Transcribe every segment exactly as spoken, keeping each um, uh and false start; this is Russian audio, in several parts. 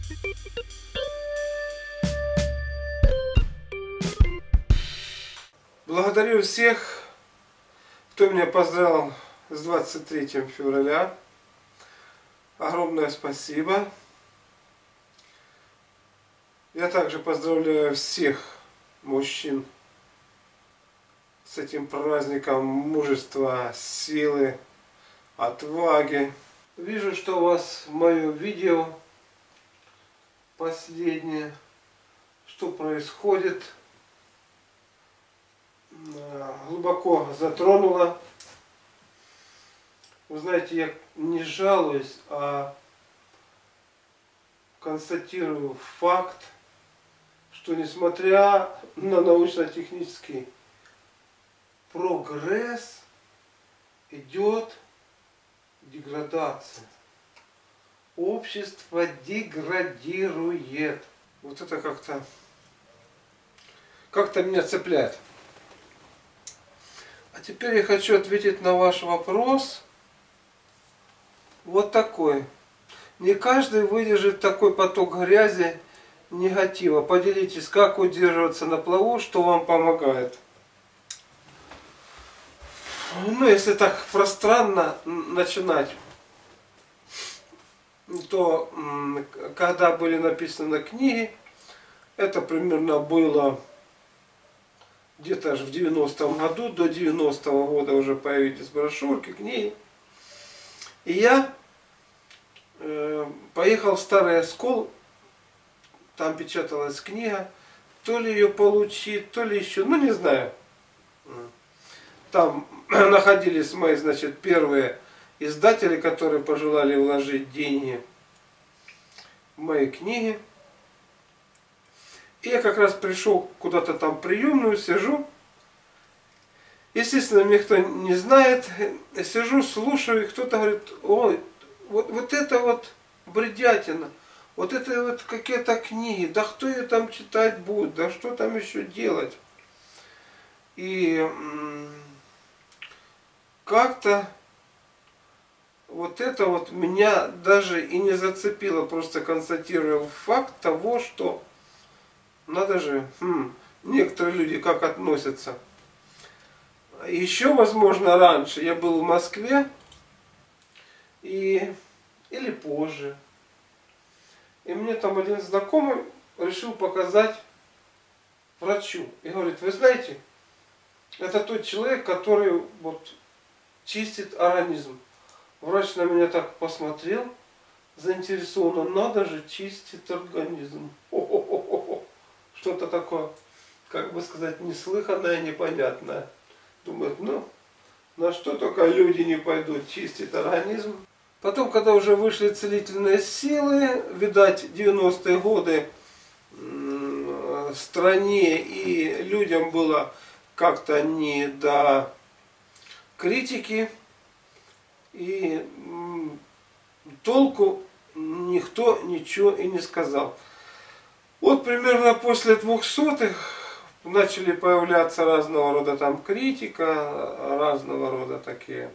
Благодарю всех, кто меня поздравил с двадцать третьим февраля. Огромное спасибо. Я также поздравляю всех мужчин с этим праздником мужества, силы, отваги. Вижу, что у вас мое видео последнее, что происходит, глубоко затронуло. Вы знаете, я не жалуюсь, а констатирую факт, что несмотря на научно-технический прогресс, идет деградация. Общество деградирует. Вот это как-то как-то меня цепляет. А теперь я хочу ответить на ваш вопрос. Вот такой. Не каждый выдержит такой поток грязи, негатива. Поделитесь, как удерживаться на плаву, что вам помогает. Ну, если так пространно начинать, то когда были написаны книги, это примерно было где-то аж в девяностом году, до девяностого года уже появились брошюрки, книги. И я э, поехал в Старый Оскол, там печаталась книга, то ли ее получить, то ли еще, ну не знаю. Там находились мои, значит, первые издатели, которые пожелали вложить деньги в мои книги. И я как раз пришел куда-то там в приемную, сижу. Естественно, меня никто не знает. Сижу, слушаю, и кто-то говорит: ой, вот, вот это вот бредятина, вот это вот какие-то книги, да кто ее там читать будет, да что там еще делать. И как-то вот это вот меня даже и не зацепило, просто констатировал факт того, что надо же, хм, некоторые люди как относятся. Еще, возможно, раньше я был в Москве, и, или позже, и мне там один знакомый решил показать врачу. И говорит: вы знаете, это тот человек, который вот чистит организм. Врач на меня так посмотрел, заинтересованно: надо же, чистит организм. Что-то такое, как бы сказать, неслыханное, непонятное. Думают, ну, на что только люди не пойдут чистить организм. Потом, когда уже вышли целительные силы, видать, девяностые годы в стране и людям было как-то не до критики, и толку никто ничего и не сказал. Вот примерно после двухсотых начали появляться разного рода там критика, разного рода такие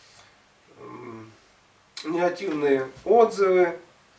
негативные отзывы.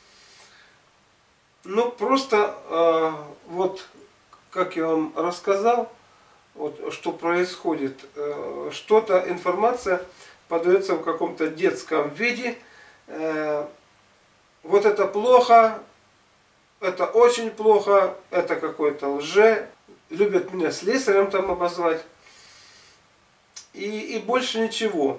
Ну просто э, вот как я вам рассказал, вот что происходит, э, что-то, информация подается в каком-то детском виде. Э, вот это плохо, это очень плохо, это какой-то лже. Любят меня слесарем там обозвать. И, и больше ничего.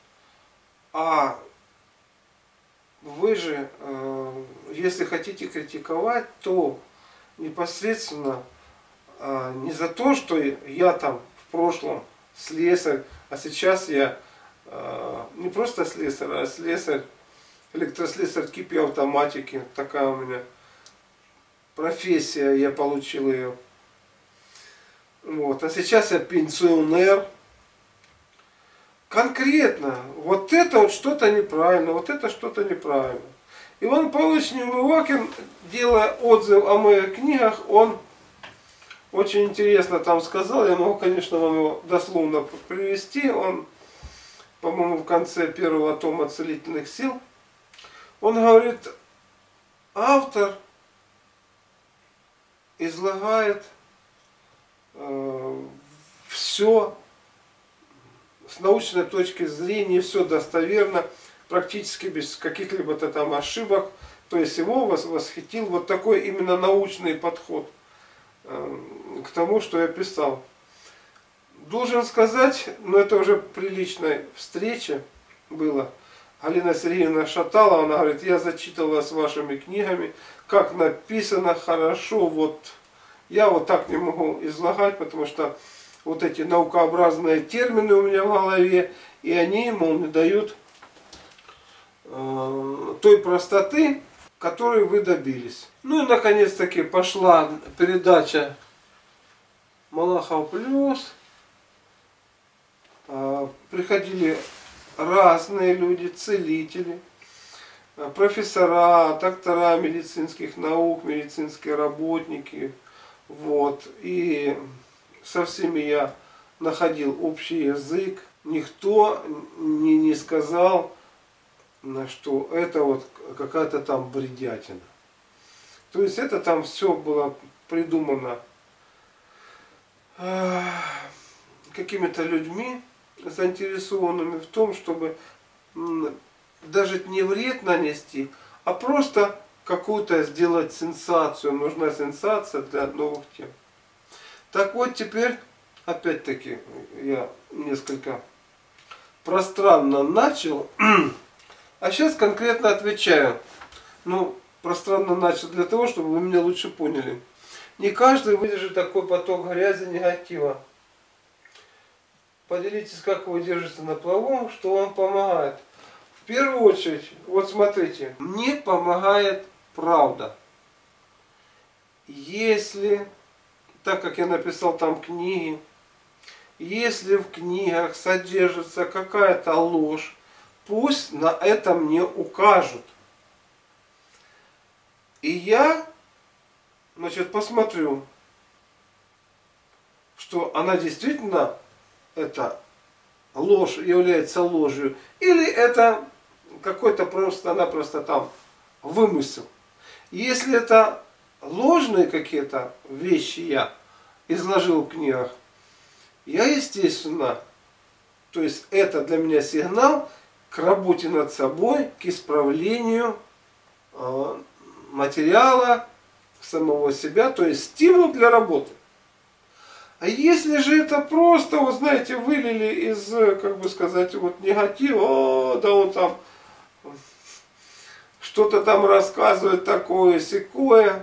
А вы же, э, если хотите критиковать, то непосредственно э, не за то, что я там в прошлом слесарь, а сейчас я э, не просто слесарь, а слесарь, электрослесарь кипи автоматики. Такая у меня профессия, я получил ее. Вот. А сейчас я пенсионер. Конкретно, вот это вот что-то неправильно, вот это что-то неправильно. Иван Павлович Неумывакин, делая отзыв о моих книгах, он очень интересно там сказал, я могу, конечно, вам его дословно привести. Он, по-моему, в конце первого тома «Целительных сил», он говорит: автор излагает э, все с научной точки зрения, все достоверно, практически без каких-либо там ошибок. То есть его восхитил вот такой именно научный подход э, к тому, что я писал. Должен сказать, но это уже при личной встрече было. Галина Сергеевна Шаталова, она говорит, я зачитывалась вашими книгами, как написано хорошо, вот я вот так не могу излагать, потому что вот эти наукообразные термины у меня в голове, и они, мол, не дают э, той простоты, которой вы добились. Ну и наконец-таки пошла передача Малахов плюс. Э, приходили разные люди, целители, профессора, доктора медицинских наук, медицинские работники. Вот. И со всеми я находил общий язык. Никто не, не сказал, что это вот какая-то там бредятина. То есть это там все было придумано какими-то людьми, заинтересованными в том, чтобы даже не вред нанести, а просто какую-то сделать сенсацию. Нужна сенсация для новых тем. Так вот теперь, опять-таки, я несколько пространно начал, а сейчас конкретно отвечаю. Ну, пространно начал для того, чтобы вы меня лучше поняли. Не каждый выдержит такой поток грязи, негатива. Поделитесь, как вы держите на плаву, что вам помогает. В первую очередь, вот смотрите, мне помогает правда. Если, так как я написал там книги, если в книгах содержится какая-то ложь, пусть на это мне укажут. И я, значит, посмотрю, что она действительно, эта ложь является ложью, или это какой-то просто-напросто там вымысел. Если это ложные какие-то вещи я изложил в книгах, я, естественно, то есть это для меня сигнал к работе над собой, к исправлению э, материала, самого себя, то есть стимул для работы. А если же это просто, вот знаете, вылили из, как бы сказать, вот негатива, о, да он там что-то там рассказывает такое, сякое,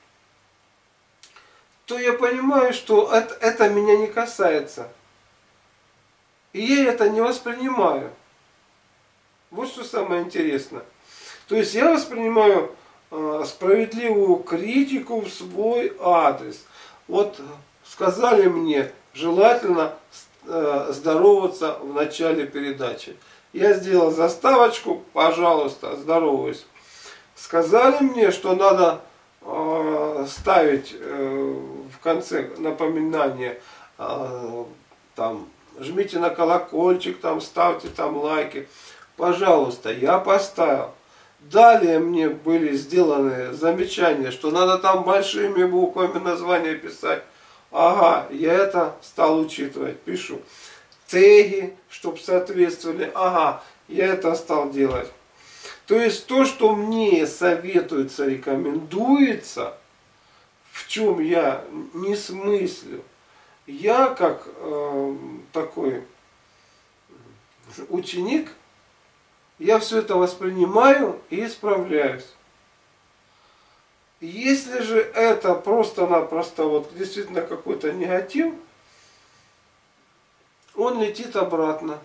то я понимаю, что это, это меня не касается. И я это не воспринимаю. Вот что самое интересное. То есть я воспринимаю э, справедливую критику в свой адрес. Вот сказали мне, желательно э, здороваться в начале передачи. Я сделал заставочку, пожалуйста, здороваюсь. Сказали мне, что надо э, ставить э, в конце напоминания, э, там, жмите на колокольчик, там, ставьте там лайки. Пожалуйста, я поставил. Далее мне были сделаны замечания, что надо там большими буквами название писать. Ага, я это стал учитывать, пишу. Теги, чтобы соответствовали. Ага, я это стал делать. То есть то, что мне советуется, рекомендуется, в чем я не смыслю, я как э, такой ученик, я все это воспринимаю и исправляюсь. Если же это просто-напросто вот действительно какой-то негатив, он летит обратно.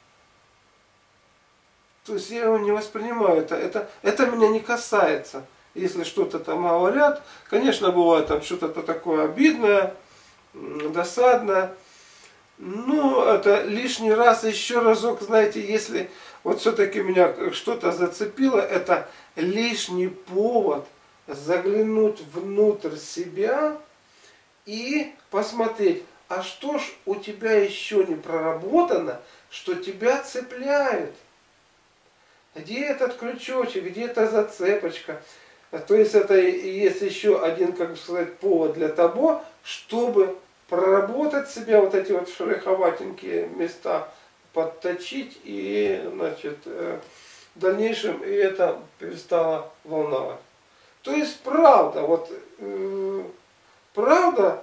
То есть я его не воспринимаю, это, это, это меня не касается. Если что-то там говорят, конечно, бывает там что-то такое обидное, досадное. Но это лишний раз, еще разок, знаете, если вот все-таки меня что-то зацепило, это лишний повод заглянуть внутрь себя и посмотреть, а что ж у тебя еще не проработано, что тебя цепляет. Где этот крючочек, где эта зацепочка, То есть это и есть еще один, как бы сказать, повод для того, чтобы проработать себя, вот эти вот шероховатенькие места, подточить, и, значит, в дальнейшем и это перестало волновать. То есть правда, вот э, правда,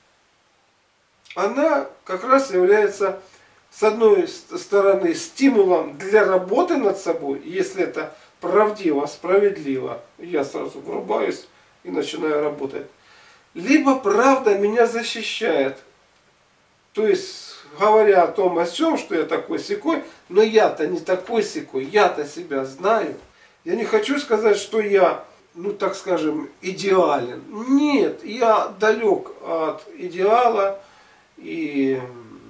она как раз является, с одной стороны, стимулом для работы над собой, если это правдиво, справедливо, я сразу врубаюсь и начинаю работать. Либо правда меня защищает, то есть говоря о том, о сём, что я такой-сякой, но я-то не такой-сякой, я-то себя знаю. Я не хочу сказать, что я, ну так скажем, идеален. Нет, я далек от идеала, и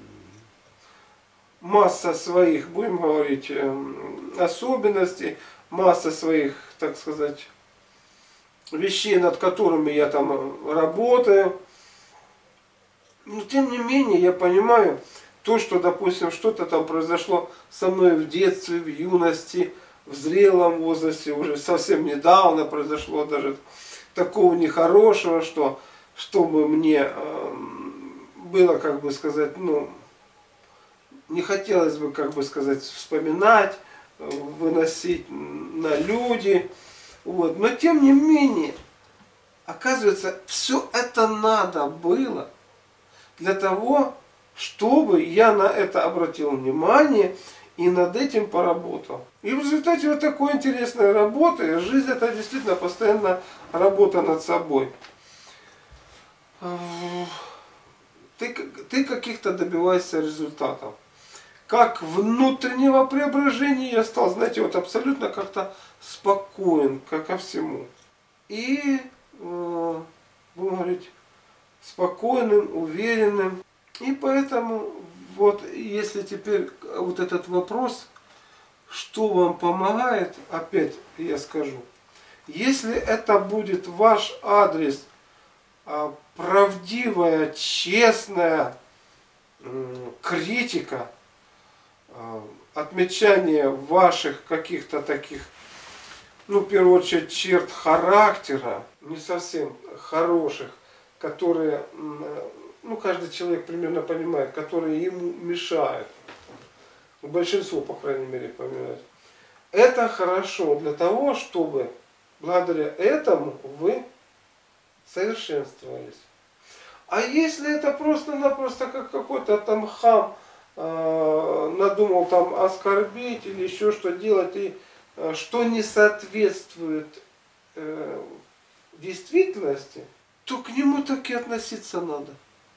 масса своих, будем говорить, особенностей, масса своих, так сказать, вещей, над которыми я там работаю. Но тем не менее я понимаю то, что, допустим, что-то там произошло со мной в детстве, в юности, в зрелом возрасте, уже совсем недавно произошло даже такого нехорошего, что чтобы мне э, было, как бы сказать, ну, не хотелось бы, как бы сказать, вспоминать, выносить на люди. Вот. Но тем не менее, оказывается, все это надо было для того, чтобы я на это обратил внимание и над этим поработал. И в результате вот такой интересной работы, жизнь это действительно постоянно работа над собой. Ты, ты каких-то добиваешься результатов. Как внутреннего преображения я стал, знаете, вот абсолютно как-то спокоен, как ко всему. И, э, будем говорить, спокойным, уверенным. И поэтому, вот если теперь вот этот вопрос, что вам помогает, опять я скажу, если это будет ваш адрес, правдивая, честная критика, отмечание ваших каких-то таких, ну, в первую очередь, черт характера, не совсем хороших, которые, ну, каждый человек примерно понимает, которые ему мешают. Большинство, по крайней мере, понимает. Это хорошо для того, чтобы благодаря этому вы совершенствовались. А если это просто-напросто как какой-то там хам э, надумал там оскорбить или еще что делать, и э, что не соответствует э, действительности, то к нему так и относиться надо.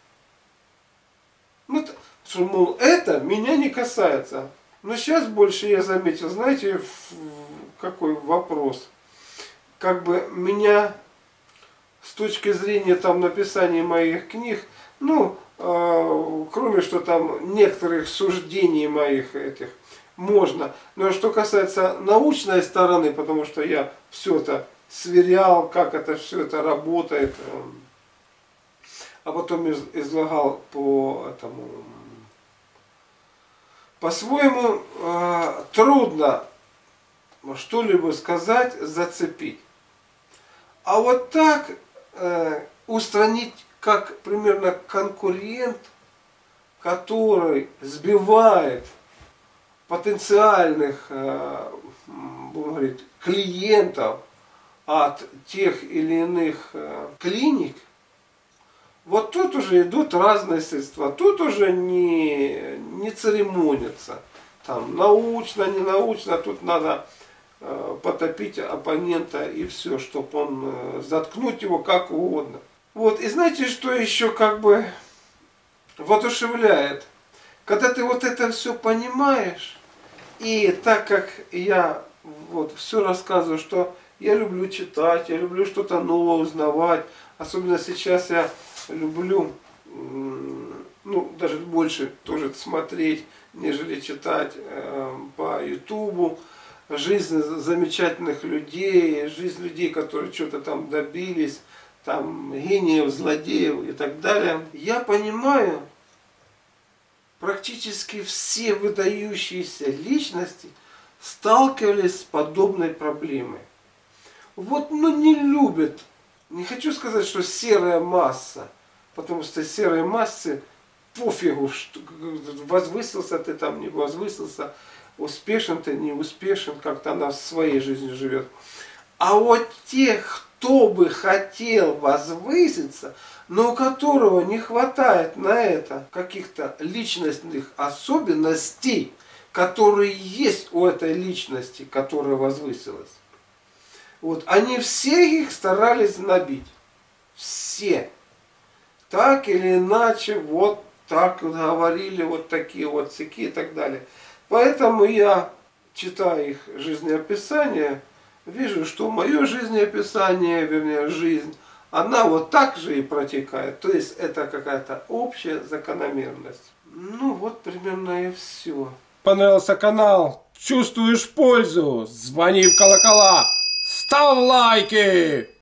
Ну, что, мол, это меня не касается. Но сейчас больше я заметил, знаете, какой вопрос. Как бы меня с точки зрения там написания моих книг, ну, э, кроме что там некоторых суждений моих этих, можно. Но что касается научной стороны, потому что я все это сверял, как это все это работает, э, а потом излагал по этому, по-своему, э, трудно что-либо сказать, зацепить. А вот так э, устранить, как примерно конкурент, который сбивает потенциальных э, будем говорить, клиентов от тех или иных э, клиник, вот тут уже идут разные средства, тут уже не, не церемонятся. Там научно, не научно, тут надо э, потопить оппонента и все, чтобы он э, заткнуть его как угодно. Вот, и знаете, что еще как бы воодушевляет? Когда ты вот это все понимаешь, и так как я вот все рассказываю, что я люблю читать, я люблю что-то новое узнавать, особенно сейчас я люблю, ну, даже больше тоже смотреть, нежели читать э, по ютубу, жизнь замечательных людей, жизнь людей, которые что-то там добились, там гениев, злодеев и так далее. Я понимаю, практически все выдающиеся личности сталкивались с подобной проблемой. вот, ну, не любят. Не хочу сказать, что серая масса, потому что серой массе пофигу, что возвысился ты там, не возвысился, успешен ты, не успешен, как-то она своей жизнью живет. А вот тех, кто бы хотел возвыситься, но у которого не хватает на это каких-то личностных особенностей, которые есть у этой личности, которая возвысилась. Вот, они все их старались набить. Все. Так или иначе, вот так говорили, вот такие вот всякие и так далее. Поэтому я, читая их жизнеописание, вижу, что мое жизнеописание, вернее, жизнь, она вот так же и протекает. То есть это какая-то общая закономерность. Ну вот примерно и все. Понравился канал? Чувствуешь пользу? Звони в колокола, ставь лайки!